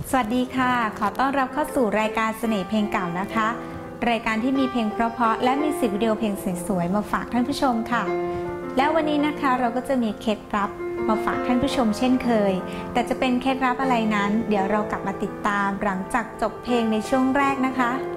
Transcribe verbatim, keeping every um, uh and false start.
สวัสดีค่ะขอต้อนรับเข้าสู่รายการเสน่ห์เพลงเก่านะคะรายการที่มีเพลงเพราะๆและมีสิบวิดีโอเพลงสวยๆมาฝากท่านผู้ชมค่ะแล้ววันนี้นะคะเราก็จะมีเคล็ดลับมาฝากท่านผู้ชมเช่นเคยแต่จะเป็นเคล็ดลับอะไรนั้นเดี๋ยวเรากลับมาติดตามหลังจากจบเพลงในช่วงแรกนะคะ